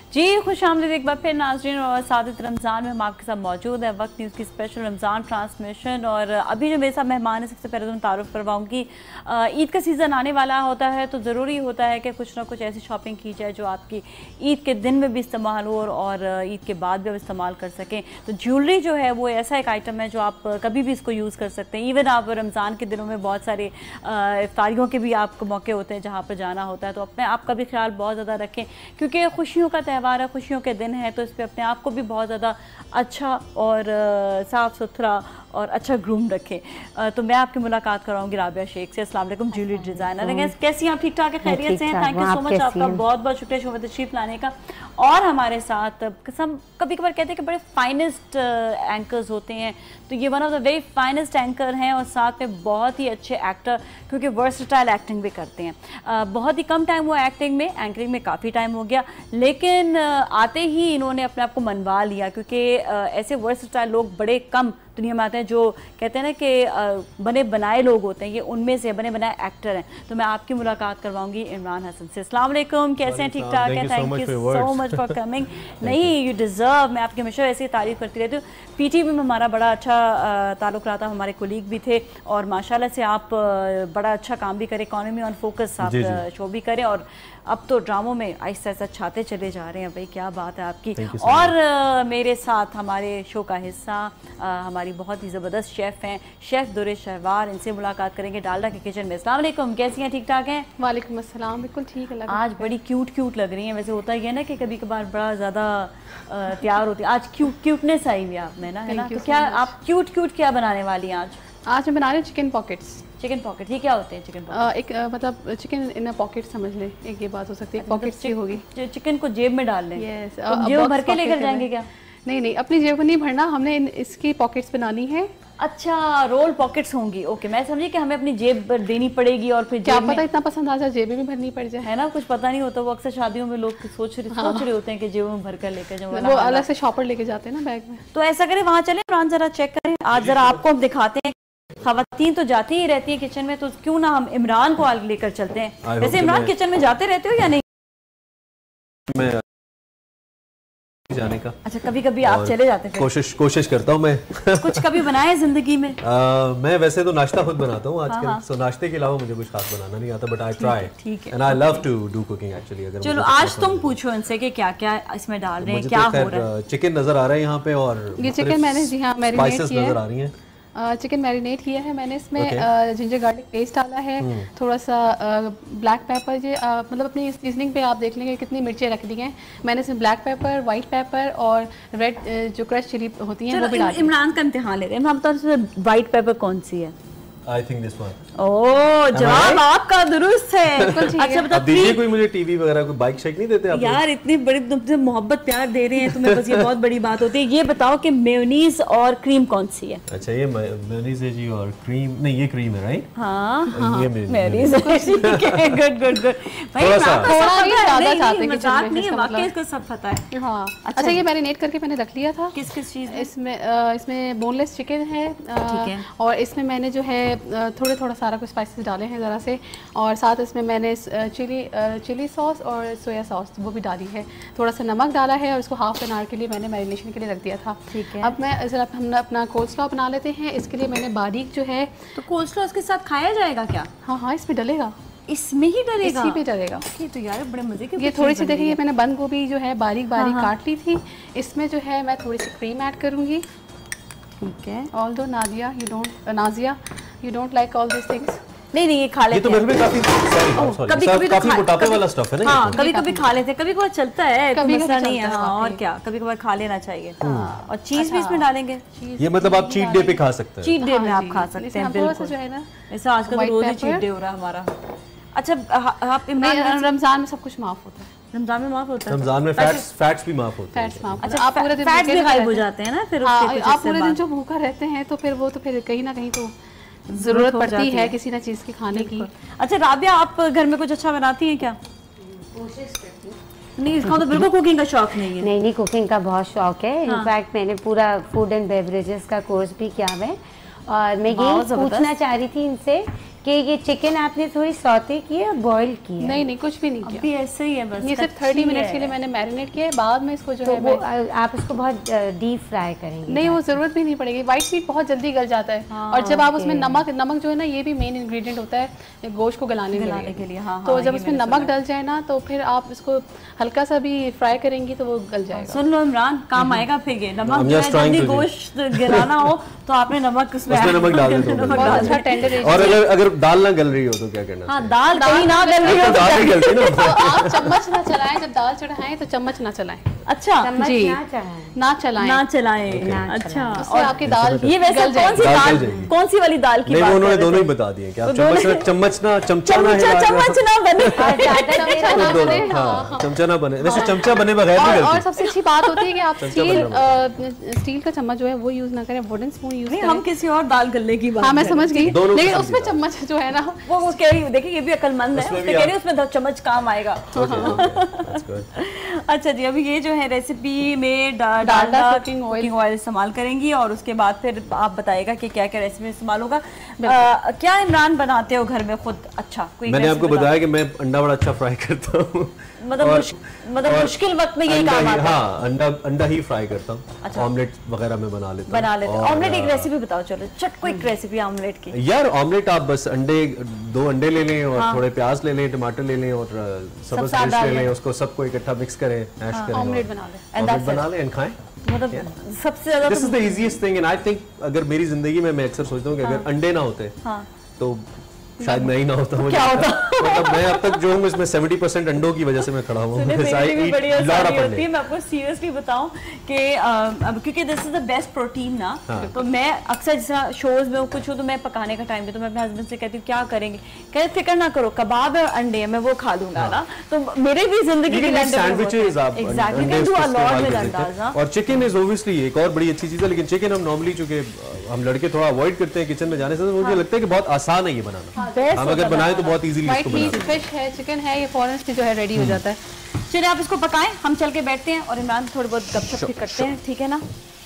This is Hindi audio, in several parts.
जी खुशामदीद एक बार फिर नाज़रीन और सादित रमज़ान में हम आपके साथ मौजूद है। वक्त न्यूज़ की स्पेशल रमज़ान ट्रांसमिशन। और अभी जो मेरे साथ मेहमान है, सबसे पहले तो मैं तारुफ़ करवाऊँगी। ईद का सीज़न आने वाला होता है तो ज़रूरी होता है कि कुछ ना कुछ ऐसी शॉपिंग की जाए जो आपकी ईद के दिन में भी इस्तेमाल हो और ईद के बाद भी आप इस्तेमाल कर सकें। तो ज्वेलरी जो है वो ऐसा एक आइटम है जो आप कभी भी इसको यूज़ कर सकते हैं। इवन आप रमज़ान के दिनों में बहुत सारे इफ्तारियों के भी आपको मौके होते हैं जहाँ पर जाना होता है, तो अपने आप का भी ख्याल बहुत ज़्यादा रखें क्योंकि खुशियों का त्यौहार है, खुशियों के दिन है, तो इस पर अपने आप को भी बहुत ज़्यादा अच्छा और साफ़ सुथरा और अच्छा ग्रूम रखें। तो मैं आपकी मुलाकात कराऊंगी राबिया शेख से। अस्सलाम वालेकुम, ज्वेलरी डिज़ाइनर। कैसी हैं आप? ठीक ठाक है, खैरियत से हैं? थैंक यू सो मच, आपका बहुत बहुत शुक्रिया शोभा तशरीफ लाने का। और हमारे साथ सब कभी कभार कहते हैं कि बड़े फाइनेस्ट एंकर्स होते हैं, तो ये one of the very finest anchor हैं और साथ में बहुत ही अच्छे एक्टर, क्योंकि वर्सटाइल एक्टिंग भी करते हैं। बहुत ही कम टाइम हुआ एक्टिंग में, एंकरिंग में काफ़ी टाइम हो गया, लेकिन आते ही इन्होंने अपने आप को मनवा लिया क्योंकि ऐसे वर्सटाइल लोग बड़े कम दुनिया में आते हैं जो कहते हैं ना कि बने बनाए लोग होते हैं, ये उनमें से बने बनाए एक्टर हैं। तो मैं आपकी मुलाकात करवाऊंगी इमरान हसन से। अस्सलाम वालेकुम, कैसे हैं? ठीक ठाक है? Thank you so much for coming. नहीं, यू डिज़र्व, मैं आपकी हमेशा ऐसी तारीफ करती रहती हूँ। पीटीवी में हमारा बड़ा अच्छा ताल्लुक रहा था, हमारे कोलीग भी थे और माशाल्लाह से आप बड़ा अच्छा काम भी करें, इकॉनमी ऑन फोकस आप शो भी करें और अब तो ड्रामों में आहिस्ता आहिस्ता छाते चले जा रहे हैं। भाई क्या बात है आपकी। और मेरे साथ हमारे शो का हिस्सा हमारी बहुत ही ज़बरदस्त शेफ़ हैं, शेफ़ दुरे शहवार, इनसे मुलाकात करेंगे डालडा के किचन में। अस्सलाम वालेकुम, कैसी हैं? ठीक ठाक हैं? वालेकुम अस्सलाम, बिल्कुल ठीक है। आज बड़ी क्यूट लग रही हैं। वैसे होता ही है ना कि कभी कभार बड़ा ज़्यादा तैयार होती है, आज क्यूटनेस आई हुई आप में ना, है ना? तो क्या आप क्यूट क्या बनाने वाली हैं आज? आज मैं बना रही हूँ चिकन पॉकेट्स। चिकन पॉकेट, ये क्या होते हैं चिकन पॉकेट? एक मतलब चिकन इन अ पॉकेट समझ ले, एक ये बात हो सकती है। पॉकेट सी होगी, चिकन को जेब में डाल लें। यस, जेब भर के लेकर जाएंगे क्या? नहीं, अपनी जेब को नहीं भरना, हमने इसकी पॉकेट्स बनानी है। अच्छा, रोल पॉकेट्स होंगी। ओके, मैं समझी कि हमें अपनी जेब देनी पड़ेगी और फिर क्या पता इतना पसंद आ जाए जेब में भरनी पड़ जाए, है ना? कुछ पता नहीं होता, वो अक्सर शादियों में लोग सोच रहे होते हैं कि जेब में भर कर लेकर जाओ, वो अलग से शॉपर लेके जाते हैं ना बैग में। तो ऐसा करें, वहाँ चले इमरान, जरा चेक करें। आज जरा आपको हम दिखाते हैं, खवातीन तो जाती ही रहती है किचन में, तो क्यों ना हम इमरान को आगे लेकर चलते हैं। वैसे इमरान किचन में जाते रहते हो या नहीं? मैं जाने का, अच्छा, कभी कभी आप चले जाते हैं? कोशिश करता हूँ मैं। कुछ कभी बनाया जिंदगी में? मैं वैसे तो नाश्ता खुद बनाता हूँ आजकल, सो नाश्ते के अलावा मुझे कुछ खास बनाना नहीं आता, but I try and I love to do cooking actually. अगर चलो आज तुम पूछो इनसे कि क्या क्या इसमें डाल रहे हैं, क्या हो रहा है। चिकन नजर आ रहा है यहाँ पे और ये चिकन मैंने जी हाँ मैरिनेट किया नजर आ रही है। चिकन मैरिनेट किया है मैंने, इसमें जिंजर गार्लिक पेस्ट डाला है, थोड़ा सा ब्लैक पेपर, ये मतलब अपनी सीजनिंग पे आप देख लेंगे कितनी मिर्चें रख दी हैं मैंने। इसमें ब्लैक पेपर, वाइट पेपर और रेड जो क्रश चिली होती हैं वो भी डाली। इमरान का इम्तिहान ले रहे हैं हम, तो वाइट पेपर कौन सी है? I think this one. ओह, जवाब आपका दुरुस्त है। अच्छा बताओ, दीजिए कोई मुझे टीवी वगैरह कोई बाइक शेक नहीं देते आप? यार इतनी बड़ी तुमसे मोहब्बत प्यार दे रहे हैं तुम्हें, बस ये बहुत बड़ी बात होती है। ये बताओ कि मेयोनीज और क्रीम कौन सी है? अच्छा, ये मेयोनीज है जी और क्रीम नहीं, ये क्रीम है, राइट? हाँ, ये मेयोनीज है। गुड भाई, थोड़ा ज्यादा चाहते हैं मजाक नहीं है, वाकई इसको सब पता है। हाँ, अच्छा ये मैरिनेट करके मैंने रख लिया था। किस चीज? इसमें बोनलेस चिकन है, ठीक है, और इसमें मैंने जो है थोड़ा सारा कुछ स्पाइसेस डाले हैं ज़रा से, और साथ इसमें मैंने चिली सॉस और सोया सॉस वो भी डाली है, थोड़ा सा नमक डाला है और इसको हाफ एन आवर के लिए मैंने मैरिनेशन के लिए रख दिया था। ठीक है, अब मैं ज़रा हम अपना कोल्स्लॉ बना लेते हैं। इसके लिए मैंने बारीक जो है, तो कोल्स्लॉ इसके साथ खाया जाएगा क्या? हाँ, इसमें डलेगा, इसमें ही डलेगा, इसी पे डलेगा। ये तो यार बड़े मजे की। ये थोड़ी सी देखिए, मैंने बंद गोभी जो है बारीक काट ली थी, इसमें जो है मैं थोड़ी सी क्रीम ऐड करूँगी। ठीक है, although Nazia you don't like all this things. नहीं, ये खा लेते हैं। ये तो मेरे काफी काफी मोटापे वाला स्टफ है ना। हाँ, कभी खा लेते हैं, कभी कभार चलता है, कोई मसला नहीं है। हाँ, और क्या, कभी कभार खा लेना चाहिए। और चीज भी इसमें डालेंगे। ये मतलब आप चीट डे पे खा सकते हैं। चीट डे में आप खा सकते हैं, बिल्कुल जो है ना, ऐसा आजकल तो रोज ही चीट डे हो रहा है हमारा। अच्छा, आप रमजान में सब कुछ माफ होता है। रमजान में माफ होता है? रमजान में फैट्स भी माफ होते हैं। अच्छा, आप पूरे दिन फैट्स भी गायब हो जाते हैं ना फिर? आप पूरे दिन जो भूखा रहते हैं तो फिर वो तो फिर कहीं ना कहीं तो जरूरत पड़ती है किसी ना चीज की खाने की। अच्छा राबिया, आप घर में कुछ अच्छा बनाती हैं क्या? कोशिश करती हूँ। नहीं, इसका तो बिल्कुल कुकिंग का शौक नहीं है। नहीं, कुकिंग का बहुत शौक है। इनफैक्ट मैंने पूरा फूड एंड बेवरेजेस का कोर्स भी किया है। और मैं ये पूछना चाह रही थी इनसे कि ये चिकन आपने थोड़ी सौते की है और बॉईल की है? नहीं, कुछ भी नहीं किया, अभी ऐसे ही है बस। ये सिर्फ 30 मिनट्स के लिए मैंने मैरिनेट किया है। बाद में इसको जो तो है वो आप इसको बहुत डीप फ्राई करेंगे? नहीं, वो जरूरत भी नहीं पड़ेगी। व्हाइट मीट बहुत जल्दी गल जाता है। और जब आप उसमें नमक जो है ना, ये भी मेन इंग्रेडिएंट होता है गोश्त को गलाने के लिए। तो जब उसमें नमक डल जाए ना, तो फिर आप इसको हल्का सा भी फ्राई करेंगी तो वो गल जाएगा। सुन लो इमरान, काम आएगा फिर ये नमक जल्दी गोश्त गिराना हो तो आपने नमक उसमें नमक डाल दो। बहुत अच्छा टेंडर। और अगर दाल ना गल रही हो तो क्या करना? हाँ, दाल कहीं ना गल रही हो तो दाल नहीं गलती ना। तो आप चम्मच ना चलाएं, जब दाल चढ़ाएं तो चम्मच ना चलाएं। अच्छा जी, ना चलाएं। अच्छा, और आपकी दाल ये वैसे कौन सी वाली दाल की बात? उन्होंने दोनों ही बता दिए कि आप चम्मच ना चमचा ना बने, चमचा ना बने। वैसे चमचा बने बगैर भी और सबसे अच्छी बात होती है कि आप स्टील का चम्मच जो है वो यूज ना करें, वुडन स्पून यूज करें। हम किसी और दाल गलने की बात। हाँ, मैं समझ गई, लेकिन उसमें चम्मच जो है ना, वो कह रही हूँ, देखिए ये भी अक्लमंद है, कह रही उसमें चम्मच काम आएगा। अच्छा जी, अभी ये जो है रेसिपी में डालडा कुकिंग ऑयल इस्तेमाल करेंगी और उसके बाद फिर आप बताएगा कि क्या क्या रेसिपी इस्तेमाल होगा। क्या इमरान बनाते हो घर में खुद? अच्छा, मैंने आपको बताया कि मैं अंडा बड़ा अच्छा फ्राई करता हूँ। मतलब मुश्किल वक्त में ये काम आता है। हाँ, अंडा ही फ्राई करता हूँ। ऑमलेट वगैरह में बना लेता हूँ। ऑमलेट एक रेसिपी बताओ, चलो चट क्विक रेसिपी ऑमलेट की। यार ऑमलेट आप बस 2 अंडे ले लें और थोड़े प्याज ले लें, टमाटर ले लें और सब्ज मिर्च ले लें, उसको सबको इकट्ठा मिक्स करें, मैश करें, ऑमलेट बना लें और खाएं। मतलब सबसे ज्यादा this is the easiest thing and I think अगर मेरी जिंदगी में मैं अक्सर सोचता हूँ कि अगर अंडे ना होते तो शायद मैं ही ना होता। क्या होता? मतलब मैं अब तक जो हूँ इसमें 70% अंडों की वजह से मैं खड़ा हूँ। मैं आपको सीरियसली बताऊं कि क्योंकि this is the best protein ना, तो मैं अक्सर जैसा शोज में कुछ हो तो मैं पकाने का टाइम पे तो मैं अपने हस्बैंड से कहती हूँ क्या करेंगे, कहते फिक्र ना करो, कबाब और अंडे मैं वो खा लूंगा ना। तो मेरे भी जिंदगी के सैंडविचेस आप और चिकन इज ऑब्वियसली एक और बड़ी अच्छी चीज है, लेकिन चिकन हम नॉर्मली चूंकि हम लड़के थोड़ा अवॉइड करते हैं किचन में जाने से, मुझे लगता है कि बहुत आसान है ये बनाना। हम अगर बनाए तो बहुत इजीली इसको बना सकते हैं। फिश है, चिकन है, ये फौरन से जो है रेडी हो जाता है। चलिए आप इसको पकाएं, हम चल के बैठते हैं और इमरान थोड़ी बहुत गपशप भी करते हैं, ठीक है ना?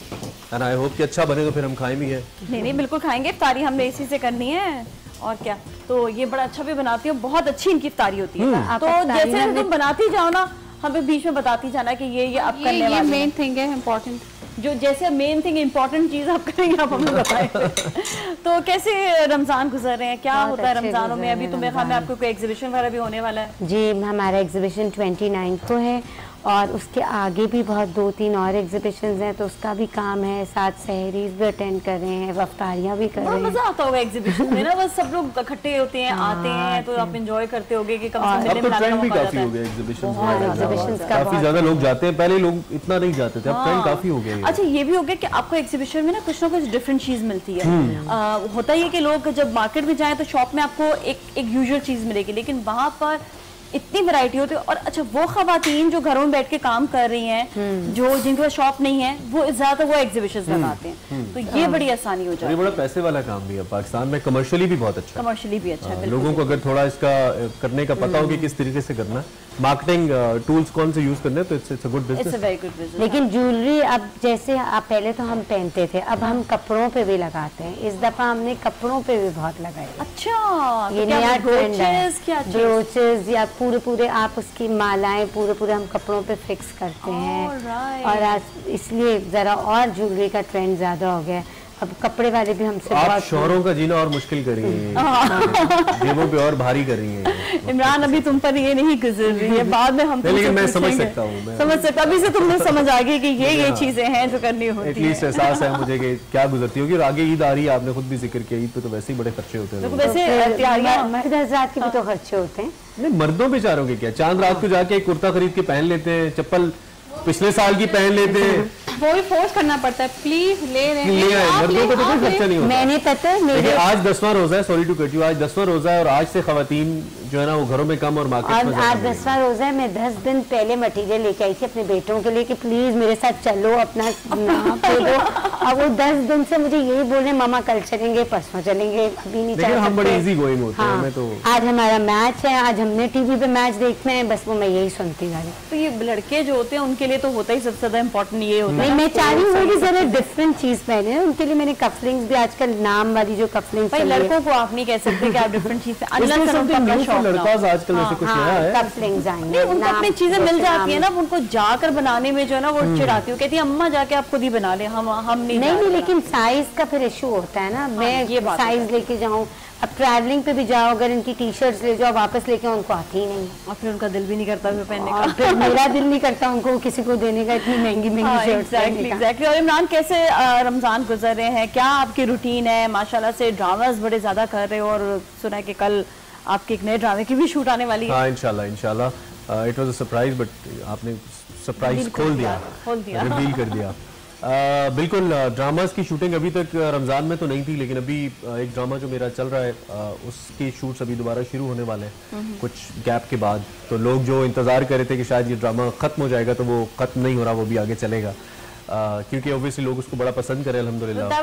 एंड आई होप कि अच्छा बने तो फिर हम खाएं भी है। नहीं बिल्कुल खाएंगे, इफ्तारी हमने इसी से करनी है और क्या। तो ये बड़ा अच्छा भी बनाती है, बहुत अच्छी इनकी इफ्तारी होती है। तो जैसे तुम बनाती जाओ ना, हमें बीच में बताती जाना कि ये आप करने वाले, ये मेन थिंग है, इम्पोर्टेंट, जो जैसे मेन थिंग इम्पोर्टेंट चीज आप करेंगे, आप हमें बताएं। तो कैसे रमजान गुजर रहे हैं, क्या होता है रमजानों में? अभी तो मेरे ख्याल में आपको कोई एग्जीबिशन वगैरह भी होने वाला है। जी, हमारा एग्जीबिशन 29 को है और उसके आगे भी बहुत 2-3 और एग्जीबिशंस हैं, तो उसका भी काम है। साथ सहरीज भी अटेंड कर रहे हैं, वफ्तारियाँ भी कर रहे हैं। मजा आता होगा एग्जीबिशन में ना, बस सब लोग इकट्ठे होते हैं, आते हैं, तो आप एंजॉय करते होगे कि कम से कम मिलने मिलाने का मौका जाता है। एग्जीबिशंस काफी ज्यादा लोग जाते हैं, पहले लोग इतना नहीं जाते थे, अब ट्रेंड काफी हो गया। अच्छा, ये भी हो गया कि आपको एग्जीबिशन में ना कुछ डिफरेंट चीज मिलती है। होता है कि लोग जब मार्केट में जाएं तो शॉप में आपको एक यूजुअल चीज मिलेगी, लेकिन वहां पर इतनी वैरायटी होती है। और अच्छा, वो खवातीन जो घरों में बैठ के काम कर रही हैं, जो जिनके पास शॉप नहीं है, वो ज्यादातर वो एग्जीबिशंस लगाते हैं, तो ये बड़ी आसानी हो जाती है। ये बड़ा पैसे वाला काम भी है पाकिस्तान में, कमर्शियली भी बहुत अच्छा, कमर्शियली भी अच्छा है। लोगों को अगर थोड़ा इसका करने का पता हो कि किस तरीके से करना, मार्केटिंग टूल्स कौन से यूज करने, तो इट्स अ गुड बिजनेस। लेकिन ज्वेलरी अब जैसे पहले तो हम पहनते थे, अब हम कपड़ों पे भी लगाते हैं। इस दफा हमने कपड़ों पे भी बहुत लगाए। अच्छा, ये नया ट्रेंड है, ब्रोचेस या पूरे आप उसकी मालाएं पूरे हम कपड़ों पे फिक्स करते हैं। और आज इसलिए जरा और ज्वेलरी का ट्रेंड ज्यादा हो गया। अब कपड़े वाले भी हमसे आप शोहरों का जीना और मुश्किल कर रही हैं, जेबों पे और भारी कर रही हैं। इमरान, अभी तुम पर ये नहीं गुजर रही है, बाद में हम लेकिन मैं समझ सकता हूँ, समझ सकता, अभी से तुमने समझ आ गई कि ये चीजें हैं जो करनी होती है। एटलीस्ट एहसास है मुझे कि क्या गुजरती होगी। और आगे ईद आ रही है, आपने खुद भी जिक्र किया, ईद पे तो वैसे ही बड़े खर्चे होते हैं। वैसे मर्द हज़रात के भी तो खर्चे होते हैं। नहीं, मर्दों बेचारों के क्या, चांद रात को जाके एक कुर्ता खरीद के पहन लेते हैं, चप्पल पिछले साल की पहन लेते हैं, वो भी फोर्स करना पड़ता है, प्लीज ले आए। मर्दों को तो कोई खर्चा नहीं होता। मैंने पता है आज 10वां रोजा है, सॉरी टू कट यू, आज 10वां रोजा है और आज से खवातीन जो है ना वो घरों में कम और मार्केट में आज 10वां रोजा है। मैं 10 दिन पहले मटेरियल लेके आई थी अपने बेटों के लिए कि प्लीज मेरे साथ चलो, अपना नाप दे दो। अब वो 10 दिन से मुझे यही बोल रहे मामा कल चलेंगे, परसों चलेंगे, अभी नहीं चल हम बड़े इजी गोइंग होते हैं। तो आज हमारा मैच है, आज हमने टीवी पे मैच देखना है, बस वो मैं यही सुनती जा रही। तो ये लड़के जो होते हैं उनके लिए तो होता ही सबसे ज्यादा इम्पोर्टेंट ये होता है। मैं चाह रही हूँ कि जरा डिफरेंट चीज पहने, उनके लिए मैंने कफलिंग्स भी आजकल नाम वाली जो कफलिंग्स लड़कों को आप नहीं कह सकते कि आप डिफरेंट चीज आजकल ऐसे कुछ नया है। कफलिंग्स आएंगे, उनको अपनी चीजें मिल जाती है ना, उनको जाकर बनाने में जो है ना वो चिढ़ाती हूँ, कहती है अम्मा जाके आप खुद ही बना ले, हम नहीं। लेकिन साइज का फिर इशू होता है ना, मैं ये साइज लेके जाऊँ, अब ट्रैवलिंग पे भी जाओ, अगर इनकी टी शर्ट्स ले जाओ वापस लेके, उनको आती ही नहीं, और फिर उनका दिल भी नहीं करता फिर पहनने का। फिर मेरा दिल नहीं करता उनको किसी को देने का, इतनी महंगी शर्ट्स। एग्जैक्टली। और इमरान कैसे रमजान गुजर रहे हैं, क्या आपकी रूटीन है? माशाल्लाह से ड्रामास बड़े ज्यादा कर रहे हो और सुना है कि कल आपके एक नए ड्रामे की भी शूट आने वाली है। हाँ इंशाल्लाह। It was a surprise, but आपने सरप्राइज खोल दिया, रिवील कर दिया। बिल्कुल, ड्रामास की शूटिंग अभी तक रमज़ान में तो नहीं थी, लेकिन अभी एक ड्रामा जो मेरा चल रहा है उसके शूट्स अभी दोबारा शुरू होने वाले हैं कुछ गैप के बाद। तो लोग जो इंतज़ार कर रहे थे कि शायद ये ड्रामा ख़त्म हो जाएगा, तो वो ख़त्म नहीं हो रहा, वो भी आगे चलेगा, क्योंकि ऑब्वियसली लोग उसको बड़ा पसंद करें अल्हम्दुलिल्लाह।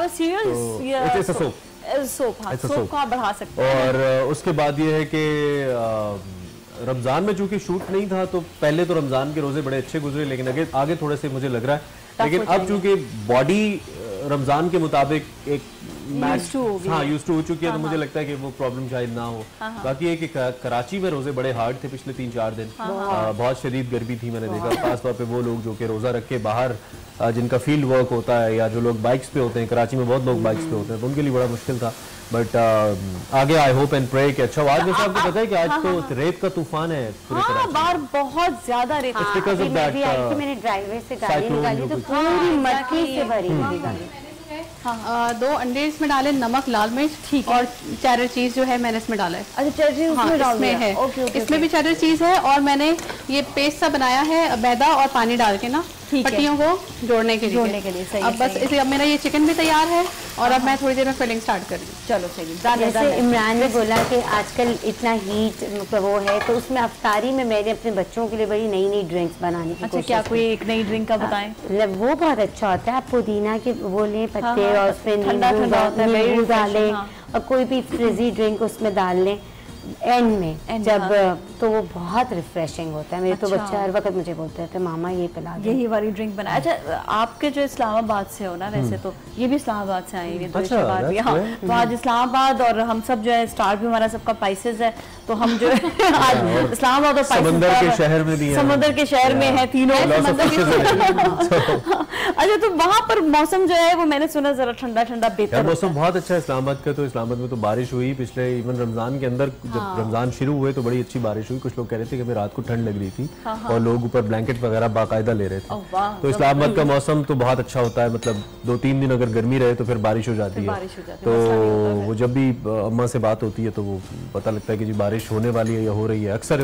और उसके बाद ये है कि रमज़ान में चूँकि शूट नहीं था, तो पहले तो रमज़ान के रोज़े बड़े अच्छे गुजरे, लेकिन आगे थोड़े से मुझे लग रहा है, लेकिन अब चूंकि बॉडी रमजान के मुताबिक एक यूज्ड टू हो चुकी है, तो मुझे लगता है कि वो प्रॉब्लम शायद ना हो। बाकी है कि कराची में रोजे बड़े हार्ड थे पिछले 3-4 दिन, बहुत शदीद गर्मी थी, मैंने देखा खास तौर पे वो लोग जो कि रोजा रख के बाहर जिनका फील्ड वर्क होता है या जो लोग बाइक्स पे होते हैं, कराची में बहुत लोग बाइक्स पे होते हैं, तो उनके लिए बड़ा मुश्किल था। बट आगे आई होप एंड प्रे कि अच्छा। आज जैसे आपको पता है कि आज तो रेत का तूफान है पूरे कराची, बाहर बहुत ज्यादा रेत। मैंने ड्राइववे से गाड़ी निकाली तो पूरी मट्टी से भरी हुई गाड़ी। 2 अंडे इसमें डाले, नमक, लाल मिर्च, ठीक, और चेडर चीज जो है मैंने इसमें डाला है। अच्छा, चेडर चीज इसमें है। इसमें भी चेडर चीज है, और मैंने ये पेस्ट सा बनाया है मैदा और पानी डाल के ना पट्टियों को जोड़ने के लिए। सही अब बस इसलिए अब मेरा ये चिकन भी तैयार है, और अब मैं थोड़ी देर में फिलिंग स्टार्ट कर दूँ। चलो सही। जैसे इमरान ने बोला कि आजकल इतना हीट वो है, तो उसमें अफ्तारी में मैंने अपने बच्चों के लिए बड़ी नई ड्रिंक्स बनाने की कोशिश। क्या कोई एक नई ड्रिंक का बताएं? वो बहुत अच्छा होता है, आप पुदीना के वो लें पत्ते और उसमें नींबू डालें, और कोई भी फ्रिजी ड्रिंक उसमें डाल लें एंड में जब, तो वो बहुत रिफ्रेशिंग होता है। मेरे तो बच्चे हर वक्त मुझे बोलते रहते मामा ये पिला दो, यही वाली ड्रिंक बना। अच्छा, आपके जो इस्लामाबाद से हो ना, वैसे तो ये भी इस्लामाबाद से आई है, तो आज इस्लामाबाद और हम सब जो है स्टार भी हमारा सबका स्पाइसेस है, तो हम जो है आज इस्लामाबाद और समंदर के शहर में भी समंदर के शहर में है तीनों। अच्छा, तो वहाँ पर मौसम जो है वो मैंने सुना जरा ठंडा ठंडा बेहतर मौसम बहुत अच्छा है इस्लामाबाद का। तो इस्लामाबाद में तो बारिश हुई पिछले इवन रमजान के अंदर, जब रमजान शुरू हुए तो बड़ी अच्छी बारिश हुई। कुछ लोग कह रहे थे कि हमें रात को ठंड लग रही थी, और लोग ऊपर ब्लैंकेट वगैरह बाकायदा ले रहे थे। तो इस्लामाबाद का मौसम तो बहुत अच्छा होता है, मतलब 2-3 दिन अगर गर्मी रहे तो फिर बारिश हो जाती है। तो वो जब भी अम्मा से बात होती है तो वो पता लगता है कि जी बारिश होने वाली है या हो रही है। अक्सर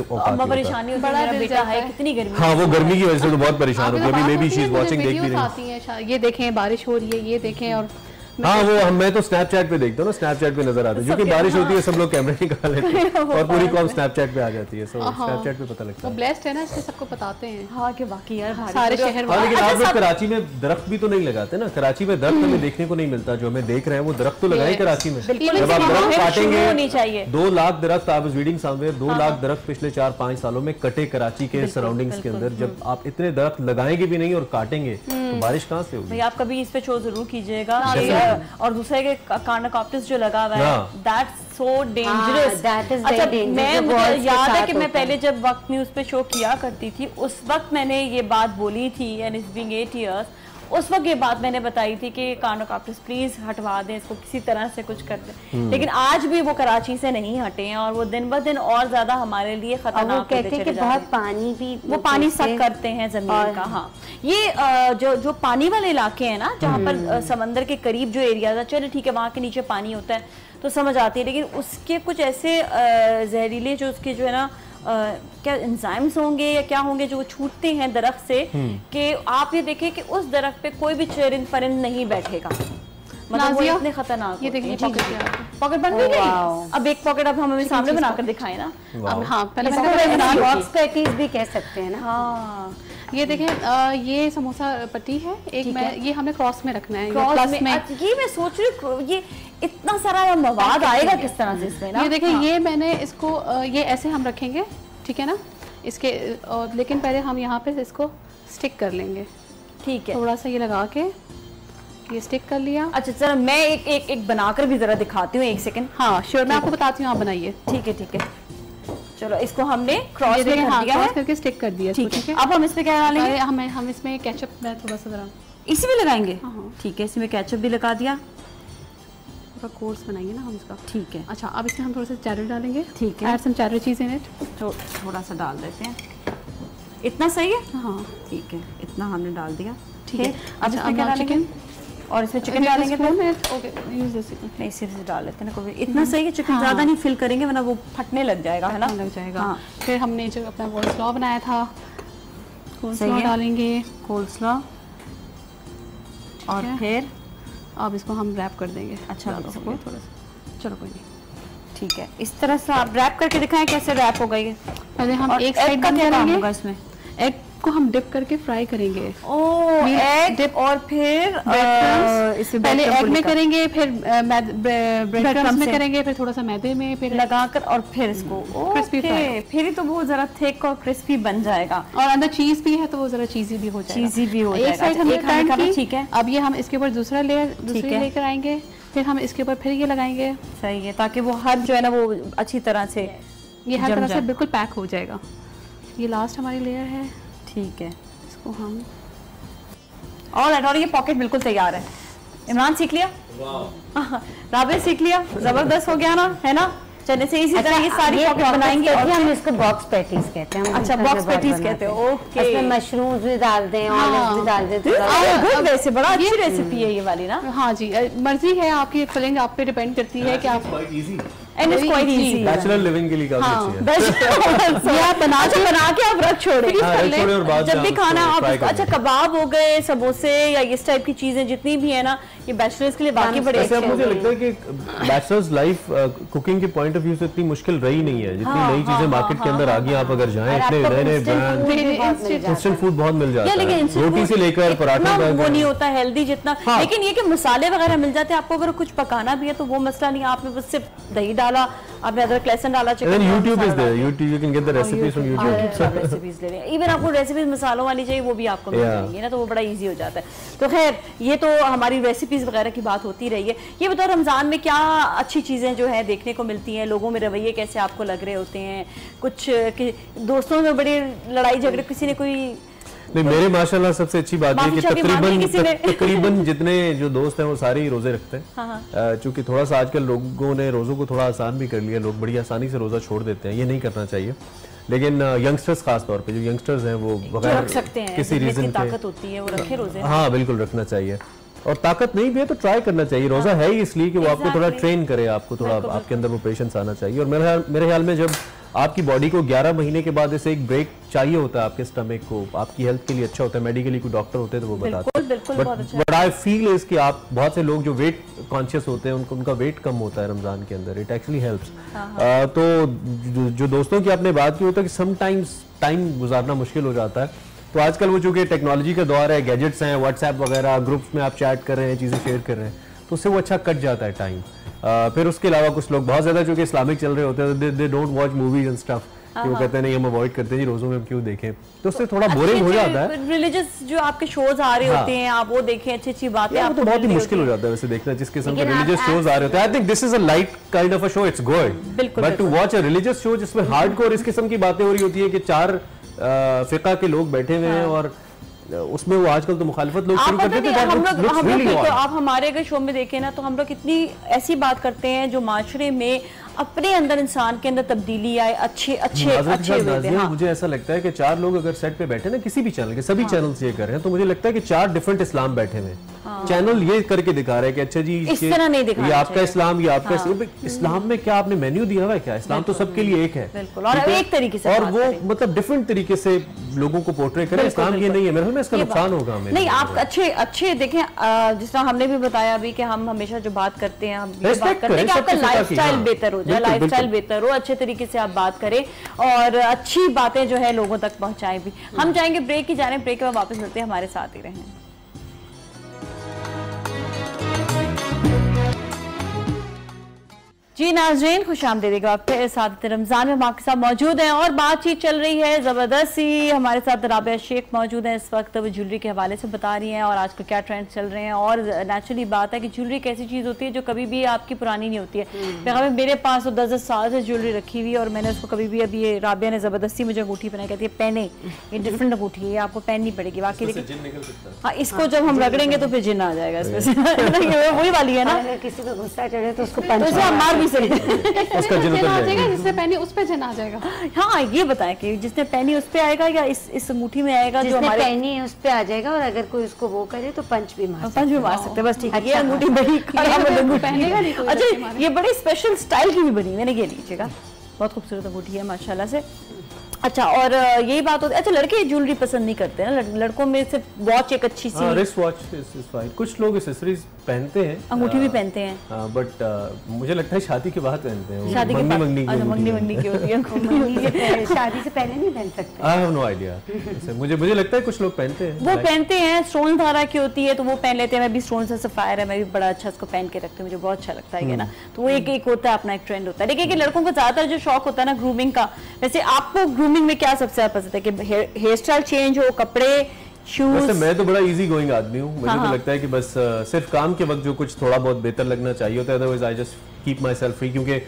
हाँ, वो गर्मी की वजह से तो बहुत परेशान होती है। अभी maybe she is watching, देख भी रही है, ये देखें बारिश हो रही है, ये देखें। और हाँ, वो मैं तो स्नैपचैट पे देखता हूँ ना, स्नैपचैट पे नजर आते हैं, जो कि बारिश होती है सब लोग कैमरे निकाल लेते हैं और पूरी कॉम स्नैपचैट पे आ जाती है। सो स्नैपचैट पे पता लगता है। वो ब्लेस्ड है ना, इसलिए सबको बताते हैं। हाँ, कि बाकी यार सारे शहर में। लेकिन आप लोग कराची में दरख्त भी तो नहीं लगाते ना, कराची में दरख्त हमें देखने को नहीं मिलता, जो हमें देख रहे हैं वो दरख्त तो लगाए कराची में। जब आप दरख्त काटेंगे, 2 लाख दरख्त, आप रीडिंग समवेयर 2 लाख दरख्त पिछले 4-5 सालों में कटे कराची के सराउंडिंग्स के अंदर। जब आप इतने दरख्त लगाएंगे भी नहीं और काटेंगे तो बारिश कहाँ से होगी? आप कभी इस पे शो जरूर कीजिएगा। और दूसरे कार्नोकॉप्टिस जो लगा हुआ है, दैट्स सो डेंजरस। अच्छा, मुझे याद है कि मैं पहले जब वक्त न्यूज पे शो किया करती थी, उस वक्त मैंने ये बात बोली थी, एंड इट्स बीइंग 8 इयर्स, उस वक्त ये बात मैंने बताई थी कि कार्नोकॉप्टिस प्लीज हटवा दें इसको, किसी तरह से कुछ कर दें। लेकिन आज भी वो कराची से नहीं हटे हैं, और वो दिन ब दिन और ज्यादा हमारे लिए खतरनाक होते चले जाते हैं। बहुत पानी भी, वो पानी सक करते हैं जमीन का। हाँ, ये जो पानी वाले इलाके हैं ना, जहाँ पर समंदर के करीब जो एरिया, चले ठीक है वहाँ के नीचे पानी होता है तो समझ आती है, लेकिन उसके कुछ ऐसे जहरीले जो उसके जो है ना क्या एंजाइम्स होंगे या क्या होंगे जो छूटते हैं दरख्त से, कि आप ये देखें कि उस दरख्त पे कोई भी चरिंद परिंद नहीं बैठेगा। मतलब वो इतने खतरनाक। ये देखिए पॉकेट बन भी गई। अब एक पॉकेट अब हम हमें सामने बनाकर दिखाएं ना। अब हाँ पहले बॉक्स पैटीज भी कह सकते हैं ना। हाँ ये देखें, ये समोसा पट्टी है एक, ये हमने क्रॉस में रखना है, प्लस में। ये मैं सोच रही हूँ ये इतना सारा मवाद आएगा किस तरह से इसमें ना। ये देखें ये मैंने इसको ये ऐसे हम रखेंगे, ठीक है ना इसके, लेकिन पहले हम यहाँ पे इसको स्टिक कर लेंगे। ठीक है, थोड़ा सा ये लगा के ये स्टिक कर लिया। अच्छा जरा मैं एक बनाकर भी जरा दिखाती हूँ, एक सेकंड। हाँ श्योर, मैं आपको बताती हूँ, आप बनाइए। ठीक है चलो इसको हमने क्रॉस में कर दिया है, करके स्टिक कर दिया। ठीक है, अब हम इसमें क्या डालेंगे? हम इसमें केचप में थोड़ा सा जरा इसी में लगाएंगे। ठीक है, इसमें केचप भी लगा दिया, थोड़ा कोर्स बनाएंगे ना हम इसका। ठीक है, अच्छा अब इसमें हम थोड़ा सा चेडर डालेंगे। ठीक है, ऐड सम चेडर चीज इन इट। थोड़ा सा डाल देते हैं, इतना सही है? हाँ ठीक है, इतना हमने डाल दिया। ठीक है, अब इसमें क्या डालेंगे? और इसमें चिकन डालेंगे। Okay use this. नहीं सिर्फ डाल लेते हैं ना, इतना सही है। चिकन ज़्यादा नहीं फिल करेंगे वरना वो फटने लग जाएगा, है ना? लग जाएगा। हाँ। फिर हमने जो अपना कोल्स्लॉ बनाया था, कोल्स्लॉ डालेंगे। कोल्स्लॉ और फिर अब इसको हम रैप कर देंगे। अच्छा थोड़ा सा, चलो कोई नहीं। ठीक है, इस तरह से आप रैप करके दिखाएं कैसे रैप हो गई। पहले हम एक साइड का क्या काम होगा इसमें? एग को हम डिप करके फ्राई करेंगे। एग और फिर पहले एग में करेंगे, फिर ब्रेड क्रम्स में करेंगे, फिर थोड़ा सा मैदे में, फिर लगाकर और फिर इसको क्रिस्पी फ्राई। फिर तो वो जरा थिक और क्रिस्पी बन जाएगा, और अंदर चीज भी है तो वो जरा चीजी भी हो जाएगा। एक साइड हमने टर्न की। ठीक है, अब ये हम इसके ऊपर दूसरी लेयर लेकर आएंगे, फिर हम इसके ऊपर फिर ये लगाएंगे। सही है, ताकि वो हर जो है ना वो अच्छी तरह से, ये हर तरह से बिल्कुल पैक हो जाएगा। ये लास्ट हमारी लेयर है। ठीक है, इसको हम और ये पॉकेट बिल्कुल तैयार है। इमरान सीख लिया, राबे सीख लिया, जबरदस्त हो गया ना, है ना? चलने से इसी तरह ये सारी पॉकेट बनाएंगे। और हम इसको बॉक्स पैटीज कहते हैं। अच्छा बॉक्स पैटीज कहते हो। ओके, इसमें मशरूम्स भी डाल दें, ऑलिव्स भी डाल दें। वैसे बड़ा अच्छी रेसिपी है ये वाली ना। हाँ जी, मर्जी है आपकी, फिलिंग आप पे डिपेंड करती है कि आप। And it's quite easy, natural living के लिए काफी अच्छी है। ये आप बना के आप रख छोड़े, जब भी खाना आप। अच्छा कबाब हो गए, समोसे या इस टाइप की चीजें जितनी भी है ना, ये बैचलर्स के लिए बाकी बड़े अच्छे हैं। मुझे लगता है कि बैचलर्स लाइफ कुकिंग के पॉइंट ऑफ व्यू से इतनी मुश्किल रही नहीं है, जितनी नई चीजें मार्केट के अंदर आ गई। आप अगर जाएं, इतने नए ब्रांड इंस्टेंट फूड बहुत मिल जाता है, रोटी से लेकर पराठा तक। वो नहीं होता हेल्दी जितना, लेकिन ये कि मसाले वगैरह मिल जाते हैं आपको। अगर कुछ पकाना भी है तो वो मसला नहीं, आपने बस सिर्फ दही डाला, आपने अदरक लहसुन डाला, chicken. YouTube is there, YouTube you can get the recipes from YouTube। Recipes ले लें, इवन आपको रेसिपीज मसालों वाली चाहिए वो भी आपको मिल जाएंगी ना, तो वो बड़ा इजी हो जाता है। तो खैर ये तो हमारी रेसिपीज वगैरह की बात होती रही है। ये बताओ रमजान में क्या अच्छी चीजें जो है देखने को मिलती हैं, लोगों में रवैये कैसे आपको लग रहे होते हैं? कुछ दोस्तों में बड़ी लड़ाई झगड़े, किसी ने कोई? नहीं, मेरे माशाल्लाह सबसे अच्छी बात है कि तकरीबन जितने जो दोस्त हैं वो सारे ही रोजे रखते हैं। चूंकि थोड़ा सा आजकल लोगों ने रोजों को थोड़ा आसान भी कर लिया, लोग बड़ी आसानी से रोजा छोड़ देते हैं, ये नहीं करना चाहिए। लेकिन यंगस्टर्स खास तौर पे, जो यंगस्टर्स हैं वो बगैर किसी रीजन ताकत होती है वो रखे रोजे। हाँ बिल्कुल रखना चाहिए, और ताकत नहीं भी है तो ट्राई करना चाहिए। रोजा है ही इसलिए कि वो आपको थोड़ा ट्रेन करे, आपको थोड़ा आपके अंदर वो पेशेंस आना चाहिए। और मेरे ख्याल में जब आपकी बॉडी को 11 महीने के बाद ऐसे एक ब्रेक चाहिए होता है आपके स्टमक को, आपकी हेल्थ के लिए अच्छा होता है। मेडिकली कोई डॉक्टर होते हैं तो वो बताते हैं। बट आई फील इज कि आप बहुत से लोग जो वेट कॉन्शियस होते हैं उनका वेट कम होता है रमजान के अंदर, इट एक्चुअली हेल्प्स। तो जो दोस्तों की आपने बात की होता है कि समटाइम्स टाइम गुजारना मुश्किल हो जाता है, तो आजकल वो चूंकि टेक्नोलॉजी का दौर है, गैजेट्स हैं, व्हाट्सएप वगैरह, ग्रुप्स में आप चैट कर रहे हैं, चीज़ें शेयर कर रहे हैं, तो उससे वो अच्छा कट जाता है टाइम। फिर उसके अलावा कुछ लोग बहुत ज्यादा चूंकि इस्लामिक चल रहे होते हैं, they don't watch movies and stuff, वो कहते हैं नहीं हम अवॉइड करते हैं जी, रोजों में हम क्यों देखें, तो उससे थोड़ा बोरिंग हो जाता है। रिलीजियस जो आपके शोज आ रहे होते हैं आप वो देखें, अच्छी अच्छी बातें, आपको बहुत ही मुश्किल हो जाता है वैसे देखना जिस किस्म के रिलीजियस शोज आ रहे होते हैं। I think this is a light kind of a show, it's good, but to watch a religious show जिसमें हार्डकोर इस किस्म की बातें हो रही होती है कि 4 फिका के लोग बैठे हुए हैं और उसमें वो आजकल तो मुखालिफत लोग शुरू करते थे। आप हमारे अगर शो में देखें ना तो हम लोग कितनी ऐसी बात करते हैं जो माशरे में अपने अंदर इंसान के अंदर तब्दीली आए, अच्छे मुझे ऐसा लगता है कि 4 लोग अगर सेट पे बैठे ना किसी भी चैनल के, सभी चैनल्स ये कर रहे हैं, तो मुझे लगता है कि 4 डिफरेंट इस्लाम बैठे हुए चैनल ये करके दिखा रहे हैं कि अच्छा जी इस तरह नहीं दिखाना, ये आपका इस्लाम, ये आपका इस्लाम में क्या आपने मेन्यू दिया हुआ है क्या? इस्लाम तो सबके लिए एक है, और एक तरीके से, और वो मतलब डिफरेंट तरीके से लोगों को पोर्ट्रे करें। इस्लाम ये नहीं है, मेरे में इसका नुकसान होगा। नहीं, आप अच्छे देखें, जिस तरह हमने भी बताया अभी कि हम हमेशा जो बात करते हैं, हम बात करते हैं कि आपका लाइफस्टाइल बेहतर हो जाए, लाइफस्टाइल बेहतर हो, अच्छे तरीके से आप बात करें और अच्छी बातें जो है लोगों तक पहुंचाएं भी। हम जाएंगे ब्रेक की जाने, ब्रेक के बाद वापस मिलते हैं, हमारे साथ ही रहें। जी नाज़रीन, खुशामदीद आपके साथ रमज़ान में हम आपके साथ मौजूद हैं और बातचीत चल रही है ज़बरदस्ती। हमारे साथ राबिया शेख मौजूद हैं, इस वक्त वो ज्वेलरी के हवाले से बता रही हैं और आजकल क्या ट्रेंड चल रहे हैं। और नेचुरली बात है कि ज्वेलरी एक ऐसी चीज़ होती है जो कभी भी आपकी पुरानी नहीं होती है। मेरे पास तो 10-10 साल से ज्वेलरी रखी हुई है और मैंने उसको कभी भी, अभी ये राबिया ने ज़बरदस्ती मुझे अंगूठी पहनाई, कहती है पहने, ये डिफरेंट अंगूठी है, आपको पहननी पड़ेगी वाकई। हाँ, इसको जब हम रगड़ेंगे तो फिर जिन आ जाएगा इसमें से। वही वाली है ना, किसी को गुस्सा चढ़े तो उसको मार भी उसका जिन उतर जाएगा, जिसने पहनी उस पे जिन आ जाएगा। हाँ, ये बताएं कि जिसने पहनी उस पे आएगा या इस अंगूठी में आएगा? जो हमारे पहनी है उस पे आ जाएगा, और अगर कोई उसको वो करे तो पंच भी मार सकते हैं। बस ठीक है, ये अंगूठी बड़ी खराब। अच्छा, ये बड़ी स्पेशल स्टाइल की भी बनी, मैंने ये लीजिएगा, बहुत खूबसूरत अंगूठी है माशाल्लाह से। अच्छा, और यही बात होती है, अच्छा लड़के ज्वेलरी पसंद नहीं करते हैं ना, लड़कों में सिर्फ वॉच एक अच्छी सी, रिस्ट वॉच इज फाइन। कुछ लोग एक्सेसरीज पहनते हैं, अंगूठी भी पहनते हैं, बट मुझे लगता है शादी के बाद पहनते हैं। शादी के बाद मंगनी की होती है, शादी से पहले नहीं पहन सकते। आई हैव नो आइडिया, मुझे लगता है कुछ लोग पहनते हैं, वो पहनते हैं। स्टोन धारा की होती है तो वो पहन लेते हैं। मैं भी स्टोन से सफायर है, मैं भी बड़ा अच्छा इसको पहन के रखती हूँ, मुझे बहुत अच्छा लगता है ना। तो वो एक होता है, अपना एक ट्रेंड होता है। देखिए कि लड़कों को ज्यादातर जो शौक होता है ना ग्रूमिंग का, वैसे आपको ग्रूमिंग में क्या सबसे पसंद है कि हेयर स्टाइल चेंज हो, कपड़े, शूज? वैसे मैं तो बड़ा इजी गोइंग आदमी हूँ, मुझे तो लगता है कि बस सिर्फ काम के वक्त जो कुछ थोड़ा बहुत बेहतर लगना चाहिए होता है, otherwise I just keep myself free. क्योंकि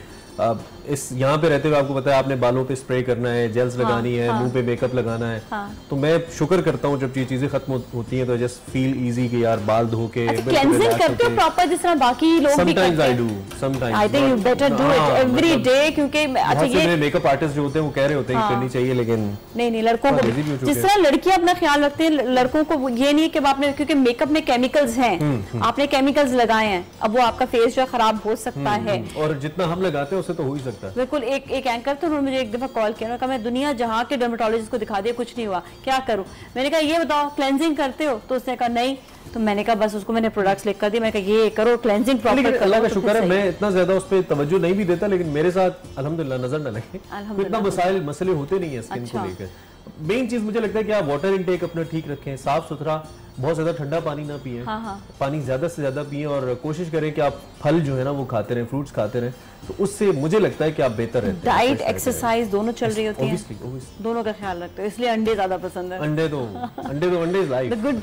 इस यहाँ पे रहते हुए आपको पता है आपने बालों पे स्प्रे करना है, जेल्स लगानी है, मुंह पे मेकअप लगाना है, तो मैं शुक्र करता हूँ जब ये चीजें खत्म होती हैं तो जस्ट फील इजी कि यार बाल धो के क्लेंजिंग करते हो प्रॉपर जिस तरह बाकी लोग भी करते हैं। I do sometimes, I think you better do it every day, क्योंकि अच्छा ये मेकअप आर्टिस्ट जो होते हैं वो कह रहे होते हैं करनी चाहिए, लेकिन नहीं लड़कों को जिस तरह लड़कियां अपना ख्याल रखते हैं, लड़कों को ये नहीं कि आपने, क्योंकि मेकअप में केमिकल्स हैं, आपने केमिकल्स लगाए हैं, अब वो आपका फेस जो खराब हो सकता है, और जितना हम लगाते हैं उससे तो हो ही सकता है। बिल्कुल। एक एंकर तो उन्होंने मुझे एक दफा कॉल किया, उन्होंने कहा मैं दुनिया जहाँ के डर्मेटोलॉजिस्ट को दिखा दिया, कुछ नहीं हुआ, क्या करूं? मैंने कहा ये बताओ क्लेंजिंग करते हो? तो उसने कहा नहीं। तो मैंने कहा बस उसको मैंने प्रोडक्ट्स लिख कर दिए, मैंने कहा ये करो, क्लेंजिंग प्रॉपर करो। अल्लाह का शुक्र है मैं इतना ज्यादा उस पर तवज्जो नहीं भी देता, लेकिन मेरे साथ अल्हम्दुलिल्लाह नजर न लगे, इतना मसले होते नहीं है स्किन को लेकर। मेन चीज मुझे लगता है कि आप वाटर इनटेक अपना ठीक रखें, साफ सुथरा, बहुत ज्यादा ठंडा पानी ना पिए, पानी ज्यादा से ज्यादा पिए, और कोशिश करें कि आप फल जो है ना वो खाते रहें, फ्रूट्स खाते रहें, तो उससे मुझे लगता है कि आप बेहतर रहते हैं। डाइट एक्सरसाइज दोनों चल रही होती है, दोनों का ख्याल रखते हो, इसलिए अंडे ज्यादा पसंद है। अंडे लाइक गुड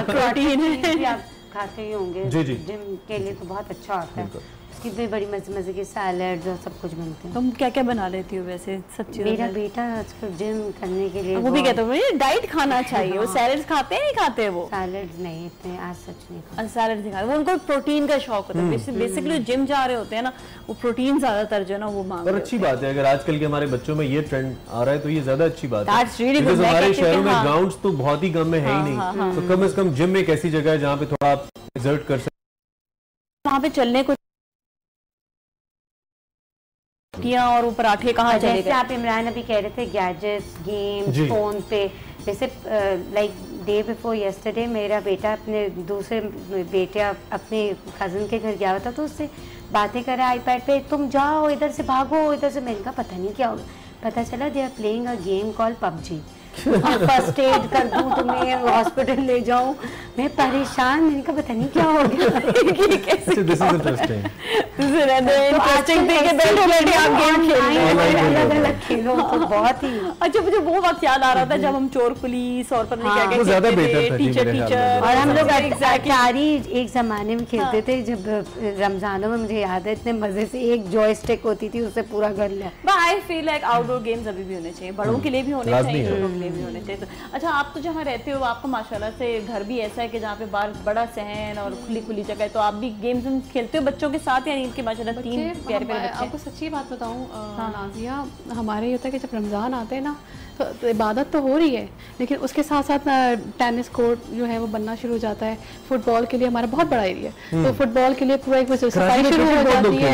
प्रोटीन आप खाते ही होंगे, जिम के लिए तो बहुत अच्छा होता है, उसकी भी बड़ी मजे के सैलेड और सब कुछ बनते हैं। तुम क्या क्या बना लेती हो वैसे? सच्ची मेरा बेटा आजकल जिम करने के लिए वो भी कहता है डाइट खाना चाहिए। वो सैलेड खाते हैं नहीं खाते? वो सैलेड नहीं इतने आज सच नहीं खाते, सैलेड नहीं खाते, वो उनको प्रोटीन का शौक होता है। बेसिकली जिम जा रहे होते हैं ना, वो प्रोटीन ज्यादातर जो है ना वो मांगते हैं। और अच्छी बात है अगर आजकल के हमारे बच्चों में ये ट्रेंड आ रहा है तो ये ज्यादा अच्छी बात है, क्योंकि हमारे शहरों में ग्राउंड्स तो बहुत ही कम में है ही नहीं, तो कम से कम जिम में एक ऐसी जगह है जहाँ पे थोड़ा आप एक्सर्ट कर सकते, वहाँ पे चलने को और वो पराठे कहाँ चले गए? आप इमरान अभी कह रहे थे गैजेट्स, गेम्स, फोन पे, जैसे लाइक डे बिफोर यस्टरडे मेरा बेटा अपने दूसरे बेटे अपने कज़न के घर गया हुआ था, तो उससे बातें कर रहा आईपैड पे, तुम जाओ इधर से भागो इधर से। मैंने कहा पता नहीं क्या होगा, पता चला they are playing a game call PUBG. First aid कर दूं तुम्हें, हॉस्पिटल ले जाऊं, मैं परेशान, मैंने कहा पता नहीं क्या हो गया। अलग खेलो तो बहुत ही अच्छा। मुझे वो वक्त याद आ रहा था जब हम चोर पुलिस और पता नहीं क्या क्या टीचर और हम लोग अटारी एक जमाने में खेलते थे, जब रमजानों में मुझे याद है इतने मजे से एक जॉयस्टिक होती थी, उससे पूरा घर लिया। I feel like outdoor games अभी भी होने चाहिए, बड़ों के लिए भी होने चाहिए, ये भी होने चाहिए। तो अच्छा, आप तो जहाँ रहते हो आपका माशाल्लाह से घर भी ऐसा है कि जहाँ पे बाहर बड़ा सहन और खुली खुली जगह है, तो आप भी गेम्स खेलते हो बच्चों के साथ, यानी इनके माशाल्लाह 3 प्यारे प्यारे बच्चे? आपको सच्ची बात बताऊँ नाजिया, हमारे ये होता है कि जब रमज़ान आते हैं ना तो इबादत तो हो रही है, लेकिन उसके साथ साथ टेनिस कोर्ट जो है वो बनना शुरू हो जाता है। फुटबॉल के लिए हमारा बहुत बड़ा एरिया है, तो फुटबॉल के लिए पूरा एक सफाई शुरू हो जाती है।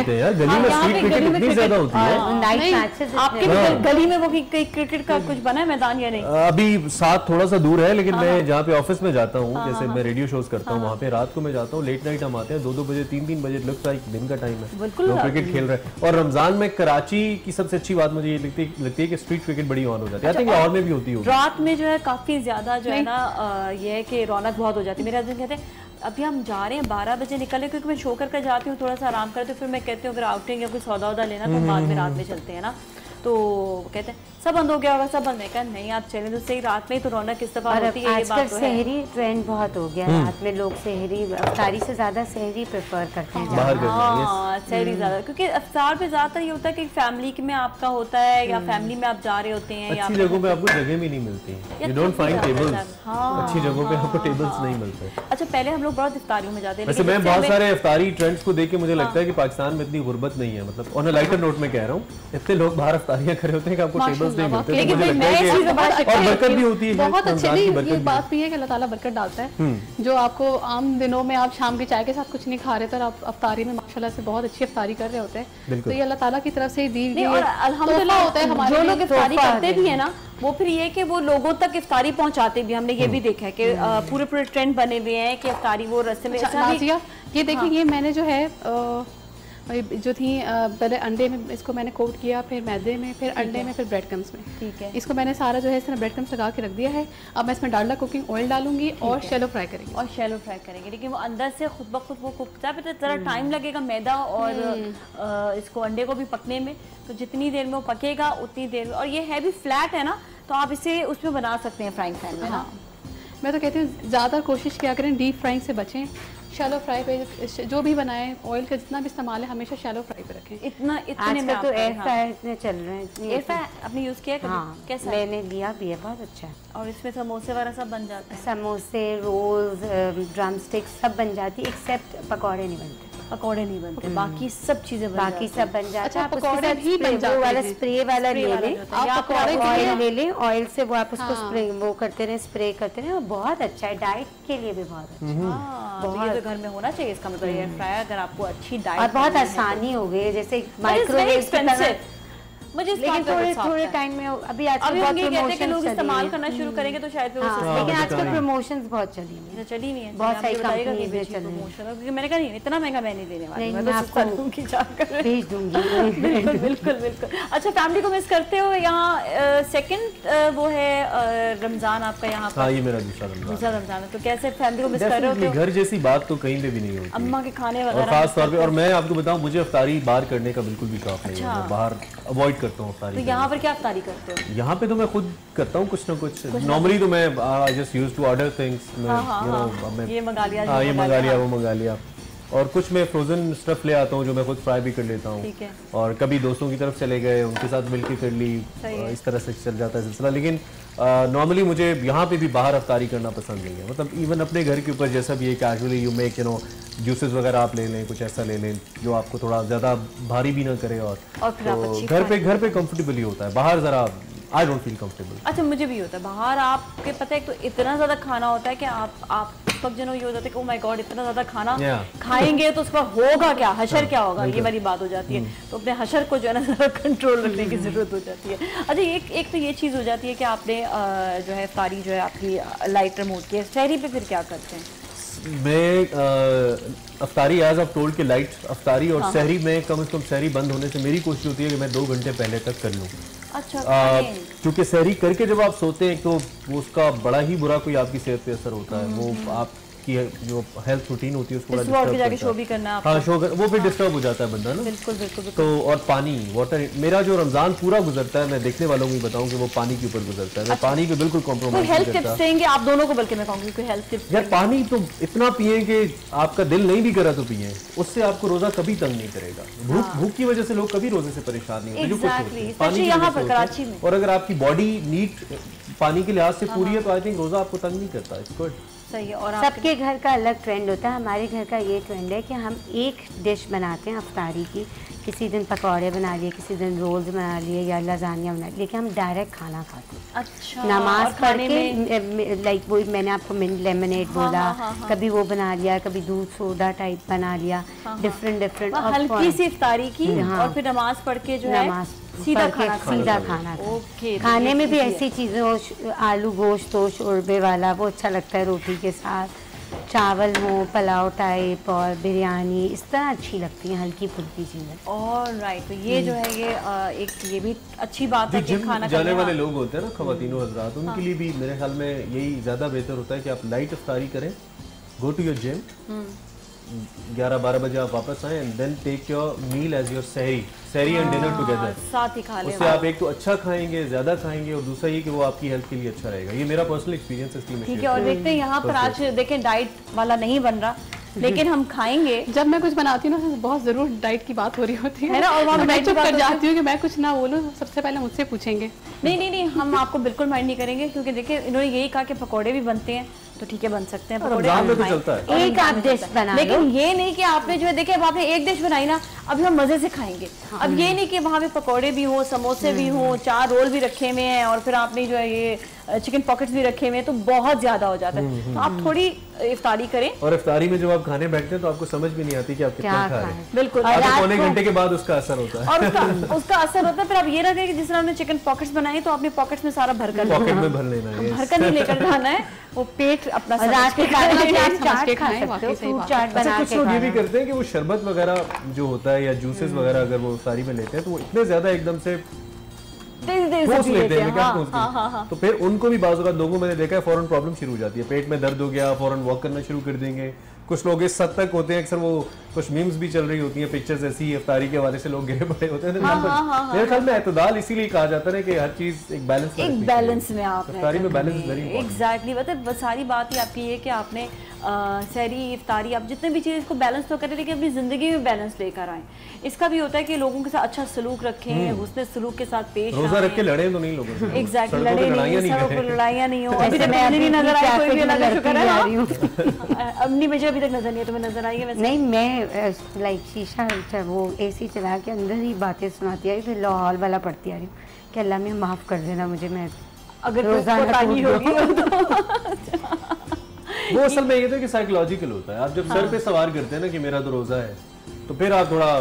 आपके गली में वो क्रिकेट का कुछ बना है मैदान या नहीं? अभी साथ थोड़ा सा दूर है, लेकिन मैं जहाँ पे ऑफिस में जाता हूँ, जैसे मैं रेडियो शोज करता हूँ, वहाँ पे रात को मैं जाता हूँ, लेट नाइट हम आते हैं 2-2 बजे 3-3 बजे, लगता है दिन का टाइम है, लोग क्रिकेट खेल रहे हैं। और रमजान में कराची की सबसे अच्छी बात मुझे ये लगती है कि स्ट्रीट क्रिकेट बड़ी ऑन हो जाती है। और में भी होती है रात में जो है काफी ज्यादा जो है ना ये है कि रौनक बहुत हो जाती है। मेरे हस्बैंड कहते हैं अभी हम जा रहे हैं 12 बजे निकले, क्योंकि मैं शो करके जाती हूँ, थोड़ा सा आराम करती हूँ, फिर मैं कहती हूँ अगर आउटिंग या कोई सौदा वौदा लेना तो बाद में रात में चलते हैं ना, तो कहते हैं सब बंद हो गया होगा, सब बंद। मैं कहा नहीं आप चलें तो सही, रात में ही तो रौनक इस दफा होती है। ये बात तो है, सहरी ट्रेंड बहुत हो गया, रात में लोग सहरी अफ्तारी से ज्यादा सहरी प्रेफर करते हैं। हाँ सहरी ज्यादा, क्योंकि अफ्तार पे ज्यादातर ये होता है कि फैमिली में आपका होता है या फैमिली में आप जा रहे होते हैं, अच्छी जगहों पे आपको जगह भी नहीं मिलती, यू डोंट फाइंड टेबल्स, अच्छी जगहों पे आपको टेबल्स नहीं मिलते। अच्छा पहले हम लोग बहुत इफ्तारियों में जाते हैं, वैसे मैं बहुत सारे इफ्तारी ट्रेंड्स को देख के मुझे लगता है कि पाकिस्तान में इतनी गुर्बत नहीं है, मतलब ऑन अ लाइटर नोट में कह रहा हूँ, इतने लोग बाहर इफ्तारियां कर रहे होते हैं कि आपको टेबल्स नहीं मिलते। और बरकत भी होती है, बहुत अच्छी नहीं, ये बात भी है कि अल्लाह ताला बरकत डालता है। जो आपको आम दिनों में आप शाम की चाय के साथ कुछ नहीं खा रहे, तो आप अफ्तारी में माशाल्लाह से बहुत अच्छी अफ्तारी कर रहे होते हैं, तो ये अल्लाह ताला की तरफ से दी गई और अल्हम्दुलिल्लाह होता है। हमारे जो लोग इफ्तारी करते भी है ना, वो फिर ये कि वो लोगों तक इफ्तारी पहुंचाते भी, हमने ये भी देखा है कि पूरे पूरे ट्रेंड बने हुए हैं कि इफ्तारी वो रस्ते में। ये देखिए, ये मैंने जो है जो थी पहले अंडे में इसको मैंने कोट किया, फिर मैदे में, फिर अंडे में, फिर ब्रेड क्रम्स में, ठीक है। इसको मैंने सारा जो है इसमें ब्रेड क्रम्स लगा के रख दिया है। अब मैं इसमें डालडा कुकिंग ऑयल डालूंगी और शैलो फ्राई करेंगे, लेकिन वो अंदर से खुद ब खुद वो कुक है, फिर जरा टाइम लगेगा मैदा और इसको अंडे को भी पकने में, तो जितनी देर में वो पकेगा उतनी देर में। और ये है भी फ्लैट है ना, तो आप इसे उसमें बना सकते हैं फ्राइंग पैन में। हाँ मैं तो कहती हूँ ज़्यादा कोशिश किया करें डीप फ्राइंग से बचें, शैलो फ्राई पे जो भी बनाएं, ऑयल का जितना भी इस्तेमाल है हमेशा शैलो फ्राई पे रखें। इतने में तो एयर फ्रायर इतने चल रहे हैं, एयर फ्रायर आपने यूज़ किया कभी? हाँ, कैसा मैंने लिया भी है, बहुत अच्छा है। और इसमें समोसे वगैरह सब बन जाते हैं, समोसे, रोल्स, ड्रम स्टिक्स सब बन जाती, एक्सेप्ट पकौड़े नहीं बनते। पकौड़े नहीं बनते, बाकी सब चीजें बाकी सब बन जाते। अच्छा, पकौड़े भी बन जाते हैं, वाला स्प्रे वाला ले लें, आप ऑयल ले लें, ऑयल से वो आप उसको स्प्रे वो करते रहे, स्प्रे करते रहे, और बहुत अच्छा है, डाइट के लिए भी बहुत अच्छा है। बहुत ये तो घर में होना चाहिए, इसका मतलब एयर फ्रायर अगर आपको अच्छी डाइट। और बहुत आसानी हो गई है, जैसे माइक्रोवेव मुझे लेकिन थोड़े टाइम में अभी आजकल बहुत कहते हैं लोग इस्तेमाल करना शुरू करेंगे तो शायद लेकिन आजकल प्रमोशंस बहुत चली हुई है, बहुत सारी कंपनीज में चल रही है। क्योंकि मैंने कहा नहीं इतना महंगा मैं नहीं देने वाली, मैं आपको भेज दूंगी। बिल्कुल बिल्कुल बिल्कुल। अच्छा, फैमिली को मिस करते हो? यहाँ सेकंड वो है रमजान आपका यहाँ पर? ये मेरा दूसरा रमजान है, तो कैसे फैमिली को मिस कर रहे हो? घर जैसी बात तो कहीं पे भी नहीं होती, अम्मा के खाने वगैरह खास तौर पे। और मैं आपको बताऊं, मुझे इफ्तारी बाहर करने का बिल्कुल भी शौक नहीं है, मैं बाहर अवॉइड करता हूँ। तो यहाँ पर क्या इफ्तारी करते हो? यहाँ पे तो मैं खुद करता हूँ कुछ ना कुछ। नॉर्मली तो मैं just used to order things, ये मंगा लिया, ये मंगा लिया, वो मंगा लिया, और कुछ मैं फ्रोजन स्टफ ले आता हूँ जो मैं खुद फ्राई भी कर लेता हूँ, और कभी दोस्तों की तरफ चले गए, उनके साथ मिलके कर ली, इस तरह से चल जाता है सिलसिला। लेकिन नॉर्मली मुझे यहाँ पे भी बाहर इफ्तारी करना पसंद नहीं है, मतलब इवन अपने घर के ऊपर जैसा भी है, कैजुअली यू मेक जूसेस वगैरह आप ले लें, कुछ ऐसा ले लें जो आपको थोड़ा ज़्यादा भारी भी ना करे, और तो घर पे कंफर्टेबल ही होता है। बाहर ज़रा आई डोंट फील कंफर्टेबल। अच्छा, मुझे भी होता है बाहर, आपके पता है तो इतना ज़्यादा खाना होता है कि आप उस वक्त जो ये हो जाता है कि ओह माय गॉड इतना ज़्यादा खाना खाएंगे तो उसका होगा क्या, हशर क्या होगा, ये वाली बात हो जाती है। तो अपने हशर को जो है ना ज़रा कंट्रोल रखने की ज़रूरत हो जाती है। अच्छा, एक तो ये चीज़ हो जाती है कि आपने जो है इफ्तारी जो है आपकी लाइटर मूड की है, सहरी पे फिर क्या करते हैं? मैं अफ्तारी एज ऑफ टोल्ड के लाइट अफ्तारी और सहरी में कम से कम सहरी बंद होने से मेरी कोशिश होती है कि मैं 2 घंटे पहले तक कर लूँ। अच्छा, क्योंकि सहरी करके जब आप सोते हैं तो वो उसका बड़ा ही बुरा कोई आपकी सेहत पे असर होता है, वो आपकी जो हेल्थ रूटीन होती है उसको वो फिर डिस्टर्ब हो जाता है बंदा ना। बिल्कुल बिल्कुल। तो और पानी, वाटर, मेरा जो रमजान पूरा गुजरता है, मैं देखने वालों को बताऊं कि वो पानी के ऊपर गुजरता है। मैं पानी पे बिल्कुल कॉम्प्रोमाइज नहीं करता। हेल्थ टिप्स आप दोनों को, बल्कि मैं कहूंगी कोई हेल्थ टिप्स यार, पानी तो इतना पिए कि आपका दिल नहीं भी करा तो पिए, उससे आपको रोजा कभी तंग नहीं करेगा। भूख की वजह से लोग कभी रोजे से परेशान नहीं होते, पानी यहाँ पर कराची में। और अगर आपकी बॉडी नीट पानी के लिहाज से पूरी है तो आई थिंक रोजा आपको तंग नहीं करता। It's good. सही है। और सबके घर का अलग ट्रेंड होता है। हमारे घर का ये ट्रेंड है कि हम एक डिश बनाते हैं अफ्तारी की, किसी दिन पकौड़े बना लिए, किसी दिन रोल्स बना लिए या लजानिया बना लिए, लेकिन हम डायरेक्ट खाना खाते हैं। अच्छा। नमाज पढ़ के लाइक वही मैंने आपको मिंट लेमनेड बोला, कभी वो बना लिया, कभी दूध सोडा टाइप बना लिया, डिफरेंट हल्की सी इफ्तारी की और फिर नमाज पढ़ के जो है सीधा खाना। ओके। खाने में भी ऐसी चीज़ें हो, आलू गोश्त हो शोरबे वाला, वो अच्छा लगता है रोटी के साथ, चावल हो पुलाव टाइप और बिरयानी, इस तरह अच्छी लगती है हल्की फुल्की चीज़ें। ऑलराइट। तो ये जो है ये भी अच्छी बात है कि खाना जाने वाले लोग होते हैं ना ख़वातीन हज़रात, उनके लिए भी मेरे ख्याल में यही ज़्यादा बेहतर होता है कि आप लाइट इफ्तारी करें, गो टू योर जिम, 11-12 बजे आप वापस आए and then take your meal as your सहरी एंड डिनर टुगेदर, साथ ही खा लें। उससे आप एक तो अच्छा खाएंगे, ज्यादा खाएंगे, और दूसरा ये कि वो आपकी हेल्थ के लिए अच्छा रहेगा। ये मेरा पर्सनल एक्सपीरियंस है, इसलिए ठीक है। और देखते हैं यहाँ पर आज देखें डाइट वाला नहीं बन रहा, लेकिन हम खाएंगे। जब मैं कुछ बनाती हूँ ना बहुत जरूर डाइट की बात हो रही होती है ना, और वहाँ मैं चुप कर जाती हूँ कि मैं कुछ ना बोलूँ, सबसे पहले मुझसे पूछेंगे। नहीं, हम आपको बिल्कुल माइंड नहीं करेंगे, क्योंकि देखिए इन्होंने यही कहा कि पकौड़े भी बनते हैं, तो ठीक है बन सकते हैं पकौड़े, तो चलता है। एक आप डिश बना, लेकिन ये नहीं कि आपने जो है देखिए अब आपने एक डिश बनाई ना, अभी हम मजे से खाएंगे। अब ये नहीं कि वहाँ पे पकौड़े भी हो, समोसे भी हो, 4 रोल भी रखे हुए हैं और फिर आपने जो है ये चिकन पॉकेट्स भी रखे हुए हैं, तो बहुत ज्यादा हो जाता है। तो आप थोड़ी इफ्तारी करें, और इफ्तारी में जब आप खाने बैठते हैं तो आपको समझ भी नहीं आती कि आप कितना खा रहे हैं। बिल्कुल। पौने घंटे के बाद उसका असर होता है, और उसका असर होता है। फिर आप ये ना करें कि जिस तरह हमने चिकन पॉकेट्स बनाए तो अपने पॉकेट्स में सारा भर कर पॉकेट में भर लेना है, भर कर नहीं लेकर जाना है, वो पेट अपना रात के खाने में चाट खा सकते हो, फ्रूट चाट बना के। कुछ लोग ये भी करते हैं कि वो शरबत वगैरह जो होता है या जूसेस वगैरह अगर वो इफ्तारी में लेते हैं तो वो इतने ज्यादा एकदम से ठोस लेते हैं। हाँ। तो फिर उनको भी बाज़ औक़ात लोगों मैंने देखा है फौरन प्रॉब्लम शुरू हो जाती है, पेट में दर्द हो गया, फौरन वॉक करना शुरू कर देंगे। कुछ लोग इस हद तक होते हैं, अक्सर वो कुछ मीम्स भी चल रही होती हैं, पिक्चर्स ऐसी इफ्तारी के हवाले से लोग गिरे पड़े होते हैं। मेरे ख्याल में एतदाल इसीलिए कहा जाता है कि हर चीज एक बैलेंस में आप इफ्तारी में बैलेंस वेरी एग्जैक्टली। मतलब सारी बात ही आपकी ये कि आपने सहरी इफ्तारी आप जितने भी चीज़ इसको बैलेंस तो करें, लेकिन अपनी ज़िंदगी में बैलेंस लेकर आएँ। इसका भी होता है कि लोगों के साथ अच्छा सलूक रखें, हुस्न सलूक के साथ पेश रोज़ा रख के लड़े तो नहीं लोगों से। एग्जैक्टली, लड़ाइयाँ नहीं हो। अभी तक नहीं नजर आई कोई भी, अल्लाह का शुक्र है। अपनी मुझे अभी तक नजर नहीं है, तुम्हें नजर आई है वैसे? नहीं, मैं लाइक शीशा वो AC चला के अंदर ही बातें सुनाती आई, फिर लाहौल वाला पढ़ती आ रही हूँ कि अल्लाह में माफ़ कर देना मुझे, मैं अगर रोज़ाना होगी। वो असल में ये था कि साइकोलॉजिकल होता है। आप जब सर पे सवार करते हैं ना कि मेरा तो रोजा है, तो फिर आप थोड़ा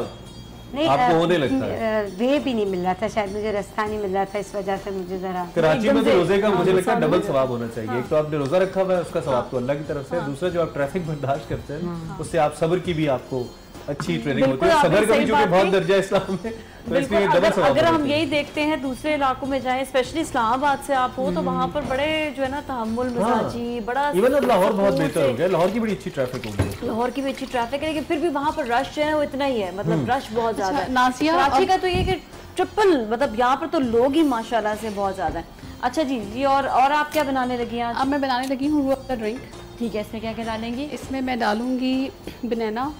आपको होने लगता है। वे भी नहीं मिल रहा था, शायद मुझे रास्ता नहीं मिल रहा था, इस वजह से मुझे जरा कराची में तो रोजे का मुझे लगता है डबल सवाब होना चाहिए। एक तो आपने रोजा रखा हुआ है, उसका सवाब तो अल्लाह की तरफ से, दूसरा जो आप ट्रैफिक बर्दाश्त करते हैं उससे आप सब्र की भी आपको अच्छी ट्रेनिंग होती है। सब्र का भी जो कि बहुत दर्जा है इस्लाम में, तो इसलिए डबल सवाब। अगर हम यही देखते हैं दूसरे इलाकों में जाएं, स्पेशली इस्लामाबाद से आप हो, तो वहाँ पर बड़े जो है ना तहम्मुल मिजाजी बड़ा। इवन अब लाहौर बहुत बेहतर हो गया, लाहौर की बड़ी अच्छी ट्रैफिक हो गई, लाहौर की भी अच्छी ट्रैफिक है, लेकिन फिर भी वहाँ पर रश जो है वो इतना ही है, मतलब रश बहुत ज्यादा है। नासिया कराची का तो ये कि ट्रिपल, मतलब यहाँ पर तो लोग ही माशाल्लाह से बहुत ज्यादा है। अच्छा जी, और आप क्या बनाने लगी हैं? अब मैं बनाने लगी हूँ रूह अफ़ज़ा ड्रिंक। ठीक है, इसमें क्या क्या डालेंगी? इसमें मैं डालूंगी बनाना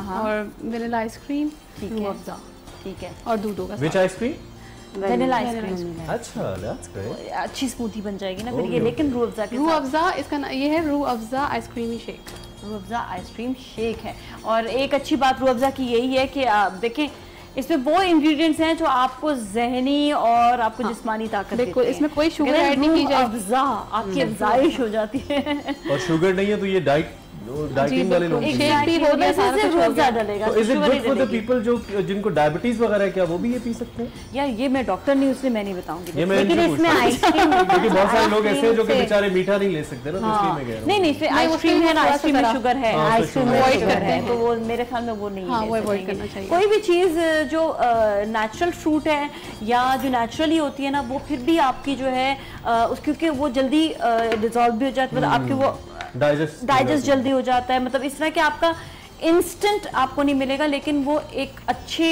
और वनीला आइसक्रीम, रूह अफ़ज़ा, ठीक है, और दूध होगा। Which ice cream? Vanilla ice cream. अच्छा, दैट्स ग्रेट, अच्छी स्मूथी बन जाएगी ना फिर ये। लेकिन रूह अफ़ज़ा के रूह अफ़ज़ा इसका ये है Rooh Afza आइसक्रीमी shake. Rooh Afza ice cream shake है। और एक अच्छी बात रूह अफ़ज़ा की यही है कि आप देखें इसमें वो इंग्रेडिएंट्स हैं जो आपको ज़हनी और आपको जिस्मानी ताकत देते हैं। बिल्कुल, इसमें कोई शुगर ऐड नहीं की जाएगी, अफ़ज़ा आपकी अफ़ज़ाइश हो जाती है। और शुगर नहीं है तो ये डाइटिंग वाले लोग भी हो गया, सारा कुछ हो गया डलेगा। तो is it good for the people जो जिनको डायबिटीज वगैरह है, क्या वो भी ये पी सकते हैं? यार ये मैं डॉक्टर नहीं, उसलिए मैं नहीं बताऊंगी। लेकिन इसमें आइसक्रीम, क्योंकि बहुत सारे लोग ऐसे हैं जो कि बेचारे मीठा नहीं ले सकते ना, तो इसलिए मैं कह रहा हूं। नहीं इसमें आइसक्रीम है ना, आइसक्रीम में शुगर है, आइसक्रीम अवॉइड करते हैं, तो वो मेरे ख्याल में वो नहीं है, अवॉइड करना चाहिए। कोई भी चीज जो नेचुरल फ्रूट है या जो नेचुरली होती है ना, वो फिर भी आपकी जो है क्योंकि वो जल्दी डिसॉल्व भी हो जाती है, मतलब आपकी वो डाइजेस्ट जल्दी हो जाता है। मतलब इस तरह के आपका इंस्टेंट आपको नहीं मिलेगा, लेकिन वो एक अच्छी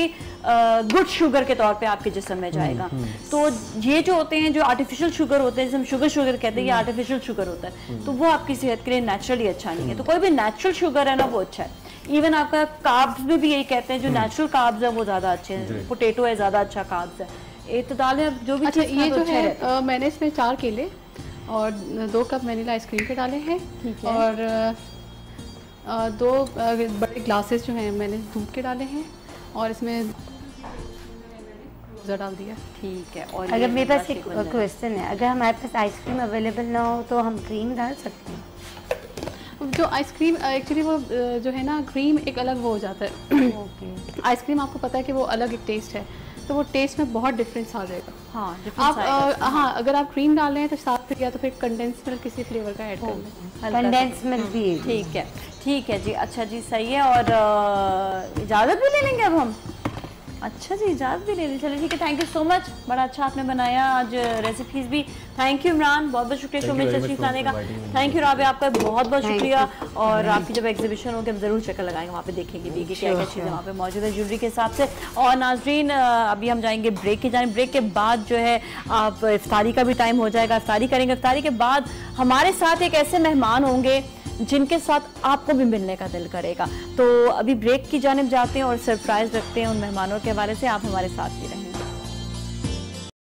गुड शुगर के तौर पे आपके जिस्म में जाएगा। तो ये जो होते हैं, जो आर्टिफिशियल शुगर होते हैं, जिसे हम शुगर कहते हैं, ये आर्टिफिशियल शुगर होता है, तो वो आपकी सेहत के लिए नेचुरली अच्छा नहीं है। तो कोई भी नेचुरल शुगर है ना, वो अच्छा है। इवन आपका कार्ब्स में भी यही कहते हैं, जो नेचुरल कार्ब्स है वो ज्यादा अच्छे हैं। पोटैटो है ज्यादा अच्छा कार्ब्स है, इत्तेदाल है जो भी। अच्छा, ये जो है मैंने इसमें 4 केले और 2 कप वनीला आइसक्रीम के डाले हैं, और 2 बड़े ग्लासेस जो हैं मैंने दूध के डाले हैं, और इसमें डाल दिया। ठीक है। और अगर मेरे पास एक क्वेश्चन है, अगर हमारे पास आइसक्रीम अवेलेबल ना हो तो हम क्रीम डाल सकते हैं? जो आइसक्रीम एक्चुअली वो जो है ना, क्रीम एक अलग वो हो जाता है। ओके। आइसक्रीम आपको पता है कि वो अलग एक टेस्ट है, तो वो टेस्ट में बहुत डिफरेंस आ जाएगा। हाँ, आप हाँ, अगर आप क्रीम डाल रहे हैं तो साथ में या तो फिर कंडेंस मिल्क किसी फ्लेवर का ऐड कर लें। कंडेंस मिल्क भी। ठीक है जी। अच्छा जी, सही है। और इजाज़त भी ले लेंगे अब हम? अच्छा जी, इजाज़त भी ले ली। चलिए ठीक है, थैंक यू सो मच, बड़ा अच्छा आपने बनाया आज, रेसिपीज़ भी। थैंक यू इमरान, बहुत बहुत शुक्रिया शो में तशरीफ लाने का। थैंक यू राबे, आपका बहुत बहुत शुक्रिया। और आपकी जब एग्जीबिशन होगी हम ज़रूर चक्कर लगाएंगे, वहाँ पे देखेंगे भी कि क्या क्या चीज़ें वहाँ पे मौजूद है ज्वेलरी के हिसाब से। और नाजरीन, अभी हम जाएंगे ब्रेक की जाएँ। ब्रेक के बाद जो है आप इफ्तारी का भी टाइम हो जाएगा, इफ्तारी करेंगे। इफ्तारी के बाद हमारे साथ एक ऐसे मेहमान होंगे जिनके साथ आपको भी मिलने का दिल करेगा। तो अभी ब्रेक की जानिब जाते हैं और सरप्राइज रखते हैं उन मेहमानों के हवाले से। आप हमारे साथ ही रहें।